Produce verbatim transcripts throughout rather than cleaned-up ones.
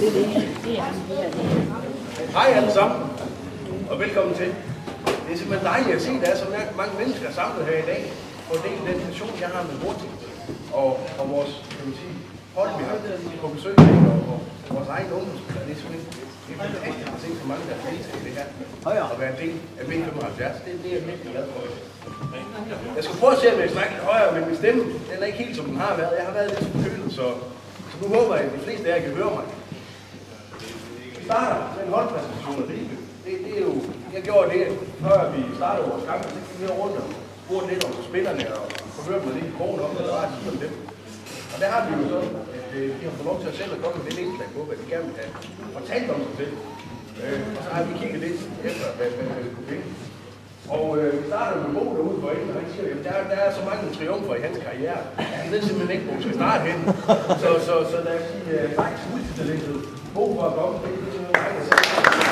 Hej alle sammen, og velkommen til. Det er simpelthen dejligt at se, at der er så mange mennesker samlet her i dag på del af den station, jeg har med Vorting. Og, og vores kan man sige, hold, vi har på besøg i dag, og, og vores egen ungdomsspiller. Det er simpelthen det er fantastisk at se så mange, der deltager i det her. Og være en del af B femoghalvfjerds, det, det er jeg virkelig glad for. Jeg skal prøve at se, om jeg snakker lidt højere, men min stemme den er ikke helt, som den har været. Jeg har været lidt forkølet, så, så nu håber jeg, at de fleste af jer kan høre mig. Vi starter med en holdpræsentation af Ribe. Det, det er jo, jeg gjorde det, før vi startede vores kamp, så gik vi rundt og spurgte lidt om spillerne og forhørte mig lidt i krogen om, hvad der var at sige om dem. Og der har vi jo så, at de har fået lov til at selv at komme med lidt indslag på, hvad de gerne vil have fortalt om sig selv. Øh, og så har vi kigget lidt efter, hvad, hvad, hvad vi kunne finde. Og øh, vi starter med Bo derude for inden, og han siger, at der, der er så mange triumfer i hans karriere. Han ved simpelthen ikke, hvor vi skal starte hen. Så, så, så lad os sige, uh, tak til multitalentet. Bo for at komme. Det er simpelthen mig, der siger.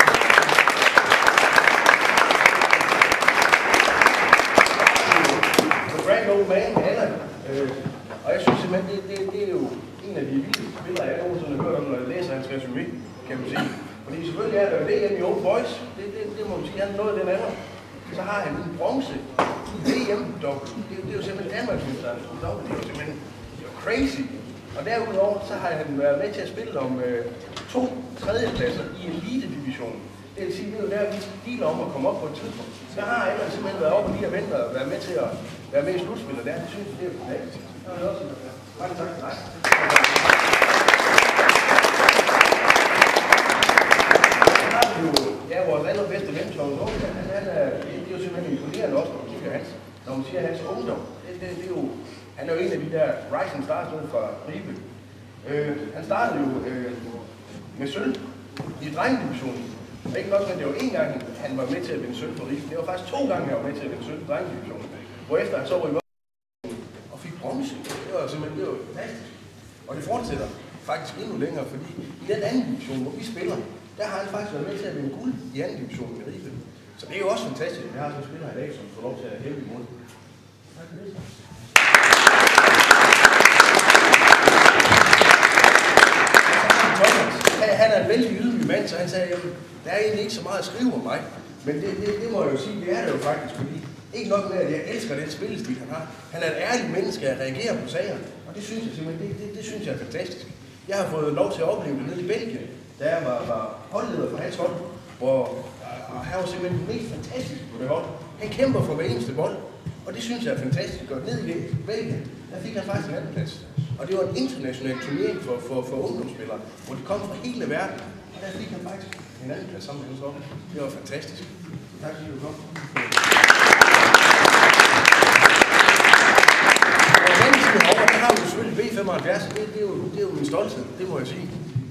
The grand old man, Allan. Øh, og jeg synes simpelthen, det, det, det er jo en af de vildeste spillere, jeg nogensinde har hørt om, når jeg læser hans resumé, kan man sige. Fordi selvfølgelig er der jo det hjemme i Old Boys. Det, det, det må man sige, han er noget af den anden. Så har han en bronze i V M-dobbelt. Det, det er jo simpelthen Danmarksmesteren i dobbelt. Det er jo simpelthen det er jo crazy. Og derudover så har han været med til at spille om øh, to tredjepladser i elite-divisionen. Det vil sige, det er jo der, vi dealer om at komme op på et tidspunkt. Så har Allan simpelthen været oppe lige og vente og været med til at være med i slutspillet der. Det synes jeg, det er jo fantastisk. Mange tak til dig. Ja, vores allerbedste ven, Thomas Aage, han er, det er jo simpelthen imponerende også, når man kigger hans, når man siger hans ungdom. Det, det, det er jo, han er jo en af de der rising stars nede fra Ribe. Øh, han startede jo øh, med sølv i drengedivisionen. Og ikke nok, men det var en gang, han var med til at vinde sølv for Ribe. Det var faktisk to gange, han var med til at vinde sølv i drengedivisionen. Hvorefter han så rykkede op og fik bronze. Det var simpelthen, det var fantastisk. Og det fortsætter faktisk endnu længere, fordi i den anden division, hvor vi spiller, der har han faktisk været med til at vinde guld i anden division med Ribe. Så det er jo også fantastisk, at vi har sådan en spiller i dag, som får lov til at hæve imod. Tak for det. Thomas, han er en vældig ydmyg mand, så han sagde, at der er egentlig ikke så meget at skrive om mig. Men det, det, det må jeg jo sige, det er det jo faktisk, fordi ikke nok med, at jeg elsker den spillestil, han har. Han er et ærligt menneske at reagere på sager, og det synes jeg simpelthen, det, det, det synes jeg er fantastisk. Jeg har fået lov til at opleve det nede i Belgien, da jeg var, var holdleder for hans hold, hvor og han var simpelthen den mest fantastiske på det hold. Han kæmper for hver eneste bold, og det synes jeg er fantastisk. Og ned i Belgien, der fik han faktisk en anden plads. Og det var en international turnering for, for, for ungdomsspillere, hvor de kom fra hele verden. Og der fik han faktisk en anden plads sammen med hans hold. Det var fantastisk. Tak fordi du kom. Og den side over, der har vi jo selvfølgelig B femoghalvfjerds. Det, det, er jo, det er jo min stolthed, det må jeg sige.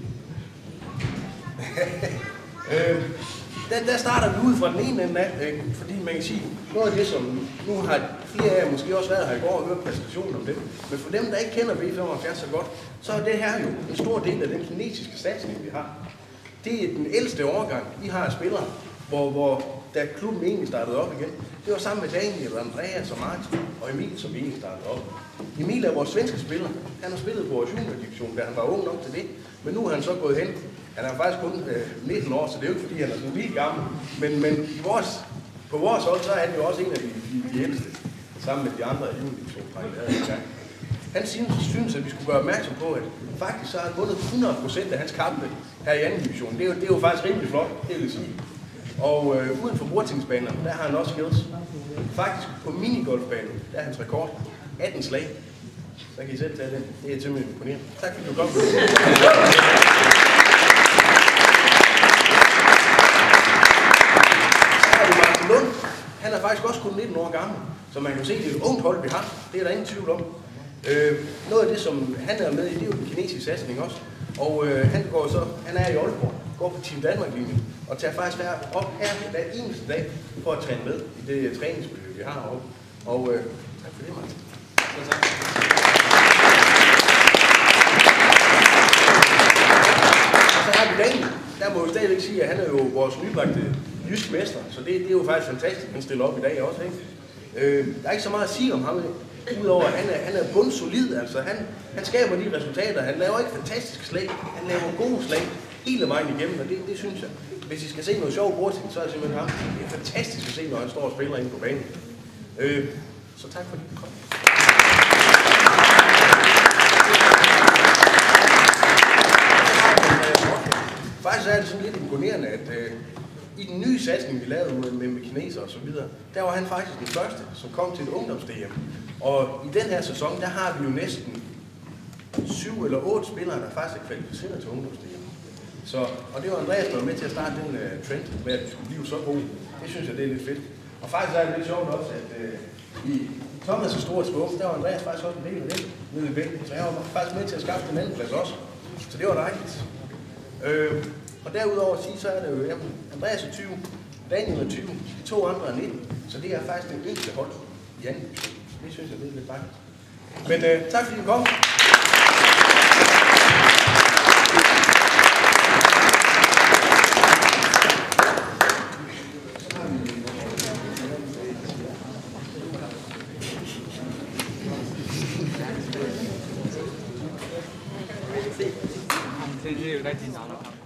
øh, der, der starter vi ud fra den ene ende af, øh, fordi man kan sige, noget af det som, nu har flere af jer måske også været her i går og hørt præsentationen om det, men for dem, der ikke kender B femoghalvfjerds så godt, så er det her jo en stor del af den kinesiske satsning, vi har. Det er den ældste årgang, vi har af spillere, hvor, hvor da klubben egentlig startede op igen, det var sammen med Daniel, Andreas og Martin og Emil, som vi egentlig startede op. Emil er vores svenske spiller. Han har spillet på vores juniordivision, da han var ung nok til det, men nu er han så gået hen. Han er faktisk kun øh, nitten år, så det er jo ikke fordi, han er sådan vildt gammel. Men, men i vores, på vores hold, så er han jo også en af de, de, de ældste, sammen med de andre i juniordivisionsdrenge. Han synes, synes, at vi skulle gøre opmærksom på, at faktisk så har han vundet hundrede procent af hans kampe her i anden division. Det er jo, det er jo faktisk rimelig flot, det vil sige. Og øh, uden for Vortingsbanerne, der har han også skills. Faktisk på minigolfbanen, der er hans rekord atten slag. Så kan I selv tage den. Det er simpelthen imponerende. Tak fordi du kom. Lund, han er faktisk også kun nitten år gammel, så man kan se, at det er et ungt hold, vi har. Det er der ingen tvivl om. Øh, noget af det, som han er med i, det er jo den kinesiske satsning også. Og øh, han, går så, han er i Aalborg, går på Team Danmark-linjen, og tager faktisk her op her hver eneste dag for at træne med i det træningsmiljø, vi har heroppe. Og øh, tak for det, Martin. Ja, tak. Og så har vi Daniel. Der må vi stadigvæk sige, at han er jo vores nybagte jysk mester, så det, det er jo faktisk fantastisk, han stiller op i dag også, ikke? Øh, der er ikke så meget at sige om ham, udover at han er, han er bundsolid, altså han, han skaber de resultater, han laver ikke fantastiske slag, han laver gode slag, hele vejen igennem, og det, det synes jeg. Hvis I skal se noget sjov bordting, så er det simpelthen ham. Det er fantastisk at se, når han står og spiller inde på banen. Øh, så tak fordi du kom. Faktisk er det sådan lidt imponerende, at øh, i den nye satsning, vi lavede med, med, med kineser og så videre, der var han faktisk den første, som kom til et ungdoms-D M. Og i den her sæson, der har vi jo næsten syv eller otte spillere, der faktisk er kvalificeret til ungdoms-D M. Så, og det var Andreas, der var med til at starte den uh, trend med, at vi skulle blive så gode. Det synes jeg, det er lidt fedt. Og faktisk er det lidt sjovt også, at uh, i Thomas' store skuffe, der var Andreas faktisk også en del af det nede i bænken. Så jeg var faktisk med til at skaffe den anden plads også. Så det var dejligt. Øh, og derudover at sige, så er det jo, jamen, Andreas er tyve, Daniel er tyve, de to andre er nitten. Så det er faktisk den yngste hold i anden division. Det synes jeg, det er lidt dejligt. Men uh, tak fordi I kom. det er jo rigtig